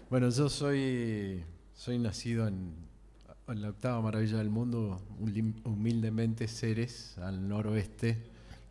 Bueno, yo soy nacido en la octava maravilla del mundo, humildemente Ceres, al noroeste.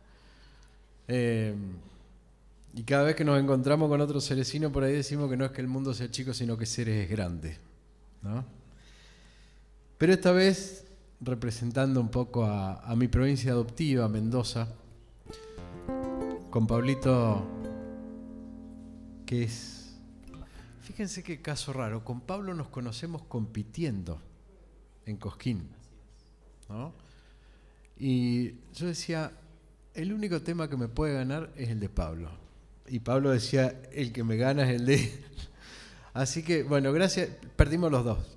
Y cada vez que nos encontramos con otros cerecinos por ahí decimos que no es que el mundo sea chico, sino que Ceres es grande, ¿no? Pero esta vez, representando un poco a mi provincia adoptiva, Mendoza, con Pablito, que es... Fíjense qué caso raro, con Pablo nos conocemos compitiendo en Cosquín, ¿no? Y yo decía, el único tema que me puede ganar es el de Pablo. Y Pablo decía, el que me gana es el de él. Así que, bueno, gracias, perdimos los dos.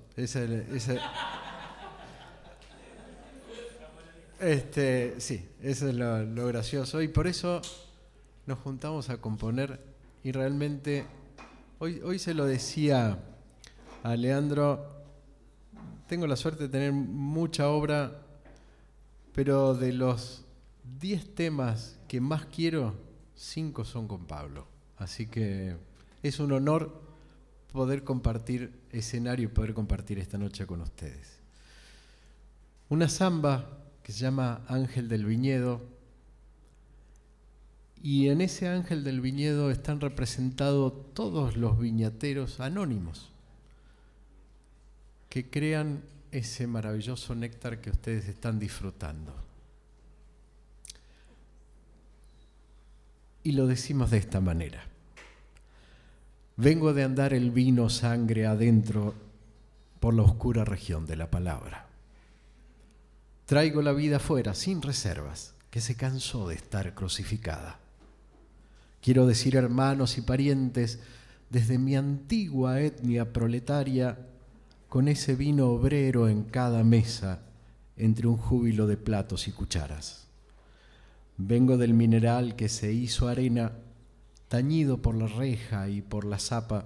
Sí, eso es lo gracioso. Y por eso nos juntamos a componer y realmente... Hoy se lo decía a Leandro, tengo la suerte de tener mucha obra, pero de los 10 temas que más quiero, 5 son con Pablo. Así que es un honor poder compartir escenario y poder compartir esta noche con ustedes. Una samba que se llama Ángel del Viñedo, y en ese Ángel del Viñedo están representados todos los viñateros anónimos que crean ese maravilloso néctar que ustedes están disfrutando. Y lo decimos de esta manera. Vengo de andar el vino sangre adentro por la oscura región de la palabra. Traigo la vida afuera sin reservas, que se cansó de estar crucificada. Quiero decir, hermanos y parientes, desde mi antigua etnia proletaria, con ese vino obrero en cada mesa, entre un júbilo de platos y cucharas. Vengo del mineral que se hizo arena, tañido por la reja y por la zapa,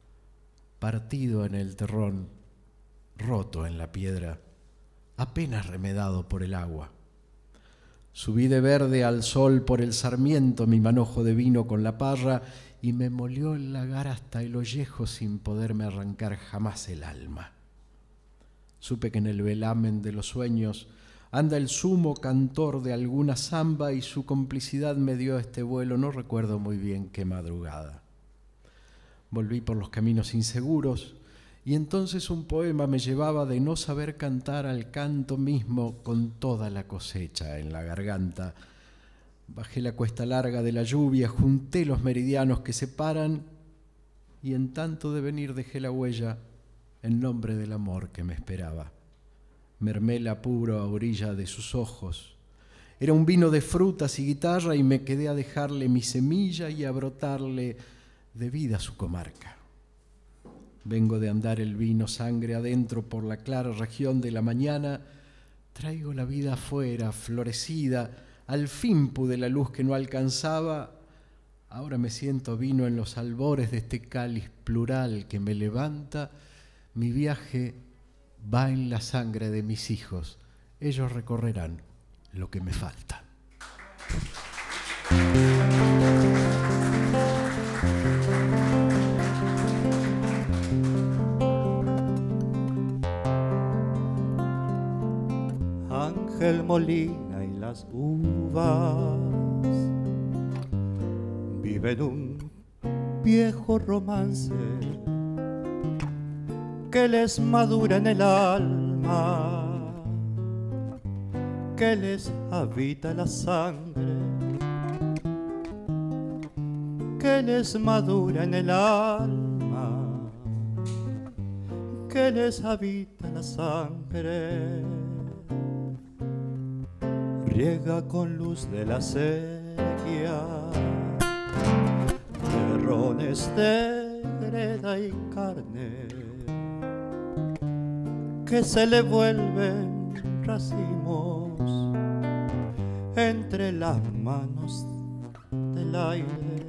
partido en el terrón, roto en la piedra, apenas remedado por el agua. Subí de verde al sol por el sarmiento mi manojo de vino con la parra y me molió el lagar hasta el ollejo sin poderme arrancar jamás el alma. Supe que en el velamen de los sueños anda el sumo cantor de alguna samba y su complicidad me dio este vuelo, no recuerdo muy bien qué madrugada. Volví por los caminos inseguros y entonces un poema me llevaba de no saber cantar al canto mismo con toda la cosecha en la garganta. Bajé la cuesta larga de la lluvia, junté los meridianos que separan y en tanto de venir dejé la huella en nombre del amor que me esperaba. Mermé la puro a orilla de sus ojos. Era un vino de frutas y guitarra y me quedé a dejarle mi semilla y a brotarle de vida a su comarca. Vengo de andar el vino sangre adentro por la clara región de la mañana. Traigo la vida afuera, florecida. Al fin pude la luz que no alcanzaba. Ahora me siento vino en los albores de este cáliz plural que me levanta. Mi viaje va en la sangre de mis hijos. Ellos recorrerán lo que me falta. Ángel Molina y las uvas viven un viejo romance que les madura en el alma, que les habita la sangre, que les madura en el alma, que les habita la sangre. Riega con luz de la sequía, terrones de greda y carne que se le vuelven racimos entre las manos del aire,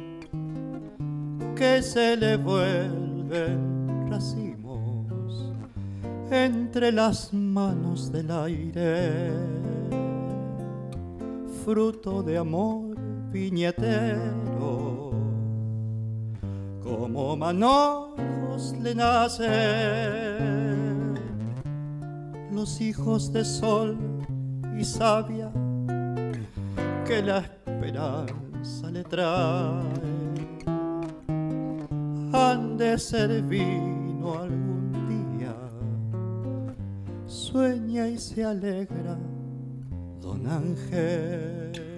que se le vuelven racimos entre las manos del aire. Fruto de amor viñetero, como manojo manos le nacen los hijos de sol y savia que la esperanza le trae. Han de ser vino algún día, sueña y se alegra don Ángel.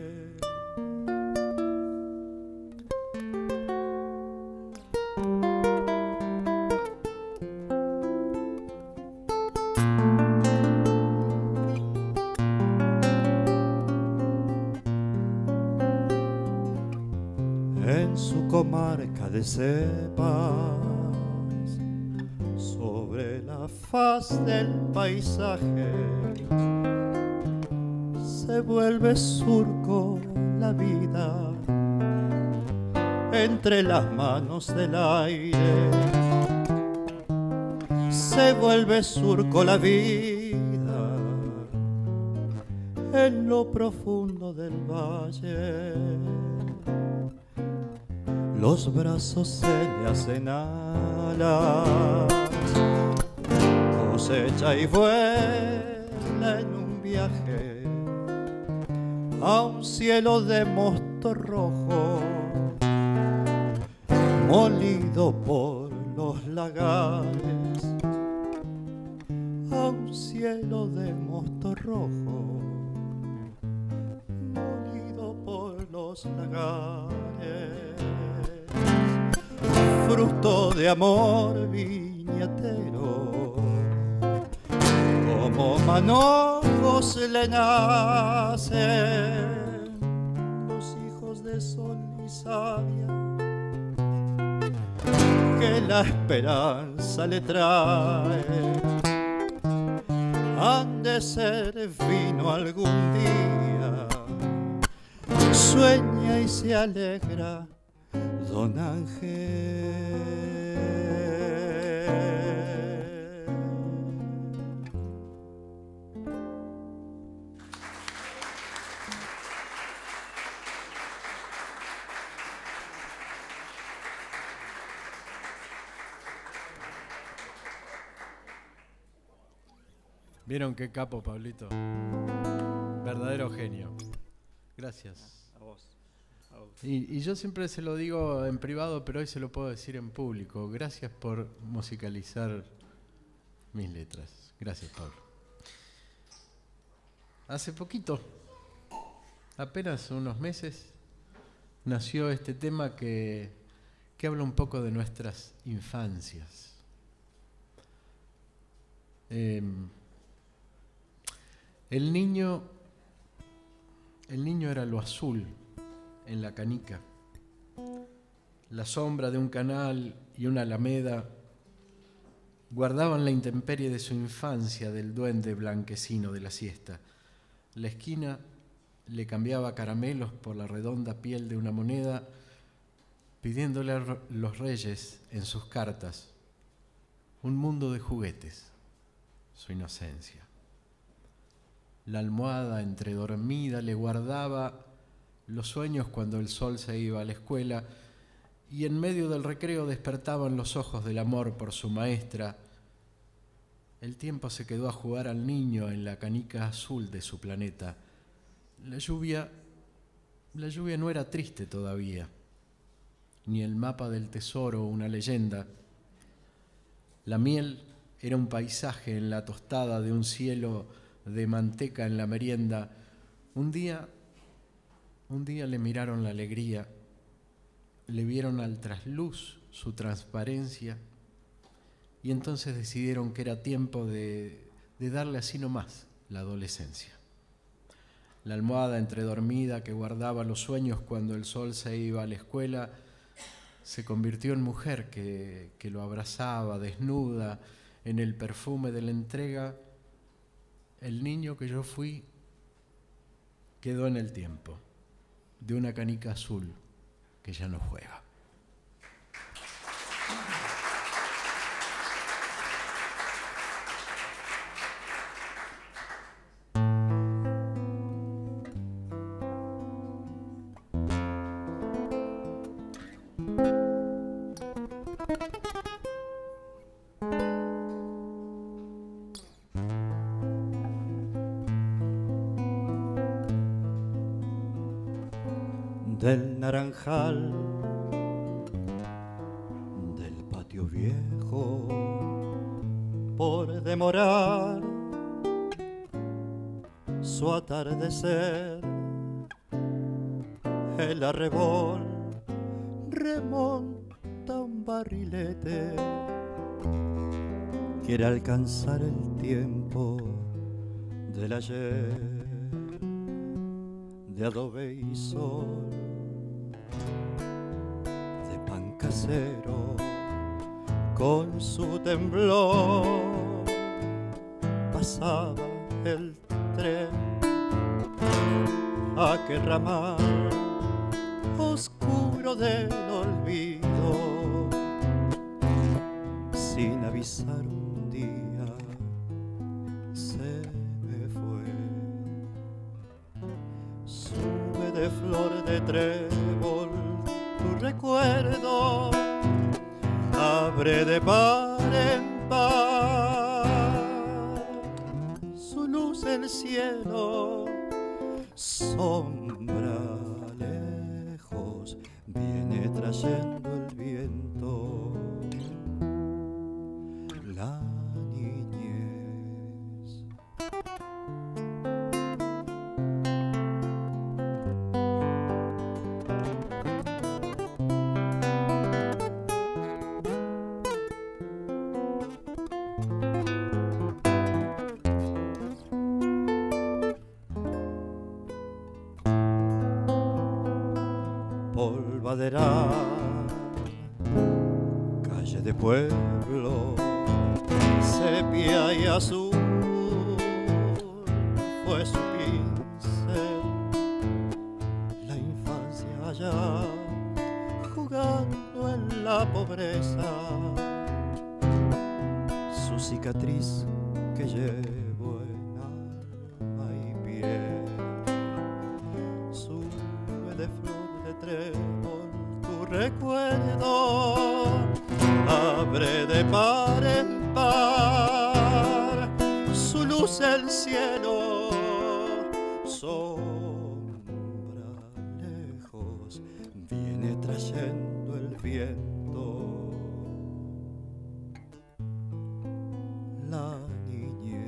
En su comarca de cepas, sobre la faz del paisaje, se vuelve surco la vida entre las manos del aire. Se vuelve surco la vida en lo profundo del valle. Los brazos se le hacen alas, cosecha y vuela en un viaje a un cielo de mosto rojo, molido por los lagares, a un cielo de mosto rojo, molido por los lagares. Fruto de amor viñatero, como manojos le nacen los hijos de sol y savia que la esperanza le trae. Han de ser vino algún día, sueña y se alegra don Ángel. ¿Vieron qué capo, Pablito? Verdadero genio. Gracias. A vos. Y yo siempre se lo digo en privado, pero hoy se lo puedo decir en público. Gracias por musicalizar mis letras. Gracias, Pablo. Hace poquito, apenas unos meses, nació este tema que habla un poco de nuestras infancias. El niño era lo azul en la canica. La sombra de un canal y una alameda guardaban la intemperie de su infancia del duende blanquecino de la siesta. La esquina le cambiaba caramelos por la redonda piel de una moneda, pidiéndole a los reyes en sus cartas un mundo de juguetes, su inocencia. La almohada entredormida le guardaba los sueños cuando el sol se iba a la escuela y en medio del recreo despertaban los ojos del amor por su maestra. El tiempo se quedó a jugar al niño en la canica azul de su planeta. La lluvia no era triste todavía, ni el mapa del tesoro una leyenda. La miel era un paisaje en la tostada de un cielo de manteca en la merienda. Un día le miraron la alegría, le vieron al trasluz su transparencia y entonces decidieron que era tiempo de darle así nomás la adolescencia. La almohada entredormida que guardaba los sueños cuando el sol se iba a la escuela se convirtió en mujer que lo abrazaba desnuda en el perfume de la entrega. El niño que yo fui quedó en el tiempo de una canica azul que ya no juega. del naranjal, del patio viejo, por demorar su atardecer. El arrebol remonta un barrilete, quiere alcanzar el tiempo del ayer, de adobe y sol, de pan casero con su temblor. Pasaba el tren, aquel ramal oscuro del olvido, sin avisar un día se me fue. Sube de flor de trébol tu recuerdo, abre de par en par su luz el cielo, sombra lejos viene trayendo el viento, la niñez. Polvadera, calle de pueblo, sepia y azul, fue su pincel. La infancia allá, jugando en la pobreza, su cicatriz que llevo en alma y piel. Sube de flor de trébol tu recuerdo, abre de par en par su luz el cielo, sombra lejos viene trayendo el viento, la niñez.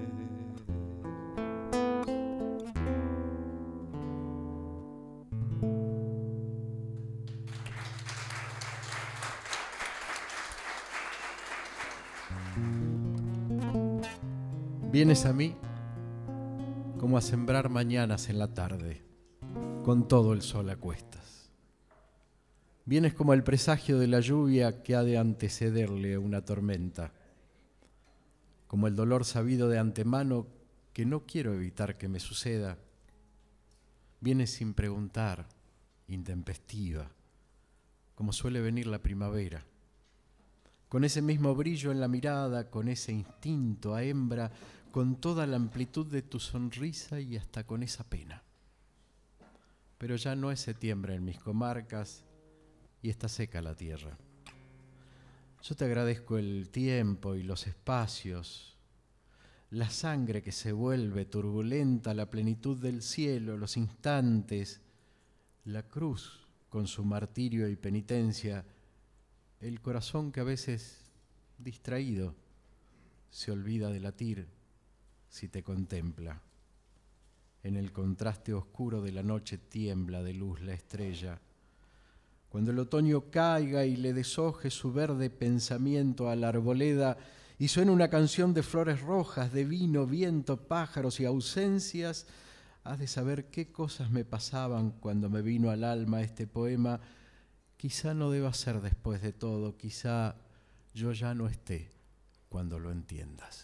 Vienes a mí como a sembrar mañanas en la tarde, con todo el sol a cuestas. Vienes como el presagio de la lluvia que ha de antecederle una tormenta, como el dolor sabido de antemano que no quiero evitar que me suceda. Vienes sin preguntar, intempestiva, como suele venir la primavera, con ese mismo brillo en la mirada, con ese instinto a hembra, con toda la amplitud de tu sonrisa y hasta con esa pena. Pero ya no es septiembre en mis comarcas y está seca la tierra. Yo te agradezco el tiempo y los espacios, la sangre que se vuelve turbulenta, la plenitud del cielo, los instantes, la cruz con su martirio y penitencia, el corazón que a veces, distraído, se olvida de latir si te contempla. En el contraste oscuro de la noche tiembla de luz la estrella. Cuando el otoño caiga y le deshoje su verde pensamiento a la arboleda y suena una canción de flores rojas, de vino, viento, pájaros y ausencias, has de saber qué cosas me pasaban cuando me vino al alma este poema. Quizá no deba ser después de todo, quizá yo ya no esté cuando lo entiendas.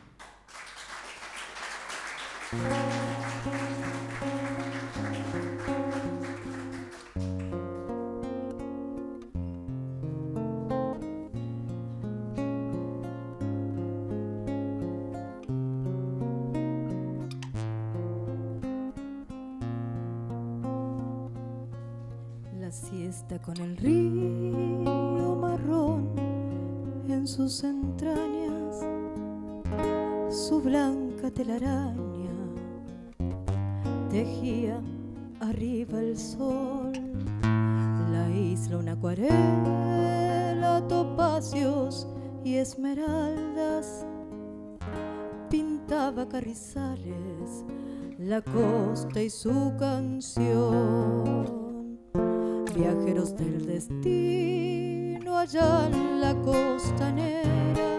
La siesta con el río marrón en sus entrañas, su blanca telaraña tejía arriba el sol, la isla una acuarela, topacios y esmeraldas, pintaba carrizales, la costa y su canción. Viajeros del destino allá en la costanera,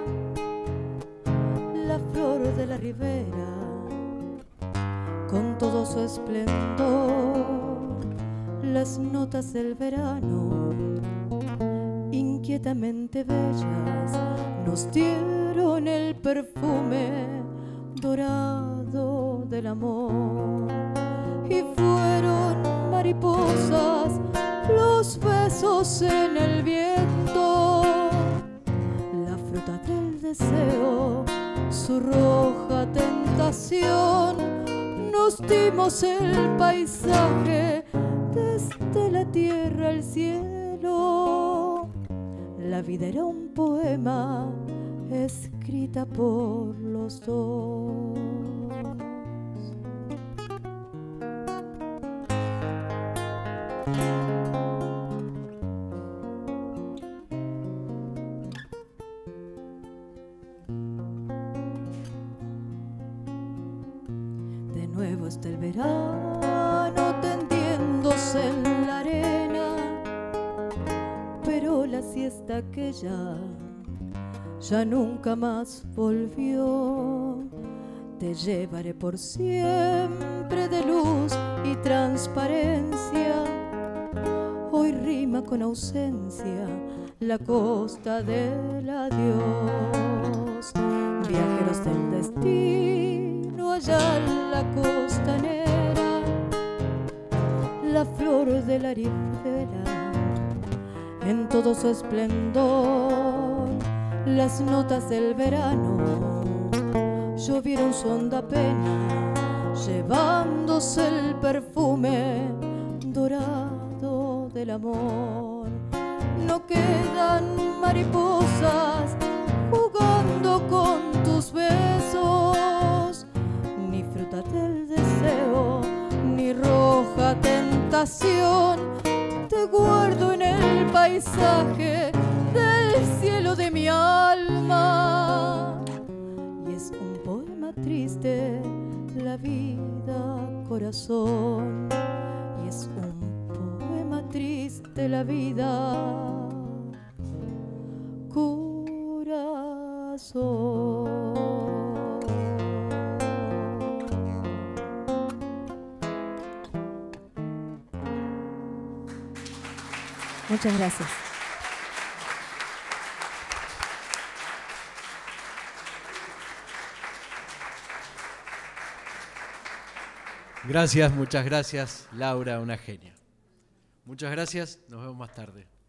la flor de la ribera con todo su esplendor, las notas del verano inquietamente bellas nos dieron el perfume dorado del amor, y fueron mariposas los besos en el viento, la fruta del deseo, su roja tentación. Nos dimos el paisaje desde la tierra al cielo. La vida era un poema escrita por los dos. De nuevo está el verano tendiéndose en la arena, pero la siesta aquella ya nunca más volvió. Te llevaré por siempre de luz y transparencia. Hoy rima con ausencia la costa del adiós. Viajeros del destino allá en la costanera, la flor de la ribera en todo su esplendor, las notas del verano llovieron su honda pena, llevándose el perfume dorado del amor. No quedan mariposas jugando con tus besos, ni fruta del deseo, ni roja tentación. Te guardo en el paisaje del cielo de mi alma, y es un poema triste la vida, corazón, y es un poema triste la vida, corazón. Muchas gracias. Gracias, muchas gracias, Laura, una genia. Muchas gracias, nos vemos más tarde.